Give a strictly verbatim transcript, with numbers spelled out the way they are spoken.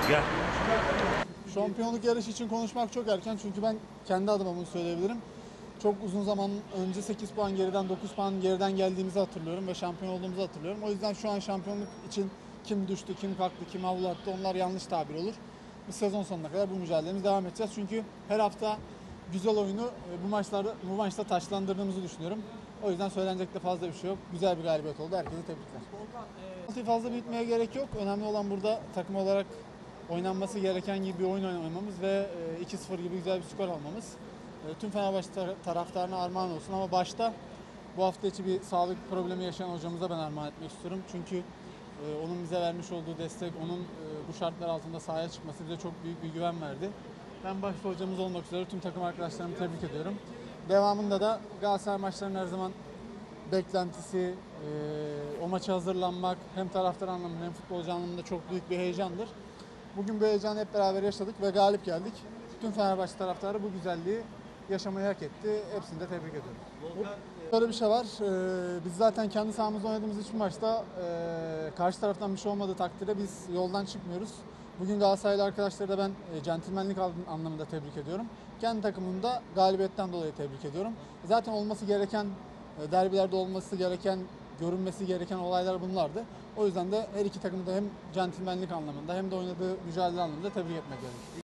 Gel. Şampiyonluk yarışı için konuşmak çok erken çünkü ben kendi adıma bunu söyleyebilirim. Çok uzun zaman önce sekiz puan geriden, dokuz puan geriden geldiğimizi hatırlıyorum ve şampiyon olduğumuzu hatırlıyorum. O yüzden şu an şampiyonluk için kim düştü, kim kalktı, kim havlu attı onlar yanlış tabir olur. Biz sezon sonuna kadar bu mücadelemize devam edeceğiz. Çünkü her hafta güzel oyunu bu maçlarda bu maçta taşlandırdığımızı düşünüyorum. O yüzden söylenecek de fazla bir şey yok. Güzel bir galibiyet oldu. Herkese tebrikler. Volkan, fazla büyütmeye gerek yok. Önemli olan burada takım olarak oynanması gereken gibi bir oyun oynamamız ve iki sıfır gibi güzel bir skor almamız. Tüm Fenerbahçe taraftarına armağan olsun ama başta bu hafta içi bir sağlık problemi yaşayan hocamıza ben armağan etmek istiyorum. Çünkü onun bize vermiş olduğu destek, onun bu şartlar altında sahaya çıkması bize çok büyük bir güven verdi. Ben başta hocamız olmak üzere tüm takım arkadaşlarımı tebrik ediyorum. Devamında da Galatasaray maçlarının her zaman beklentisi, o maça hazırlanmak hem taraftar anlamında hem futbolcu anlamında çok büyük bir heyecandır. Bugün bu heyecanı hep beraber yaşadık ve galip geldik. Tüm Fenerbahçe taraftarı bu güzelliği yaşamayı hak etti. Hepsini de tebrik ediyorum. Volkan, böyle bir şey var. Ee, biz zaten kendi sahamızda oynadığımız hiçbir maçta e, karşı taraftan bir şey olmadığı takdirde biz yoldan çıkmıyoruz. Bugün Galatasaraylı arkadaşları da ben e, centilmenlik anlamında tebrik ediyorum. Kendi takımımı da galibiyetten dolayı tebrik ediyorum. Zaten olması gereken, e, derbilerde olması gereken, görünmesi gereken olaylar bunlardı. O yüzden de her iki takımı da hem centilmenlik anlamında hem de oynadığı mücadele anlamında tebrik etmek gerekiyor.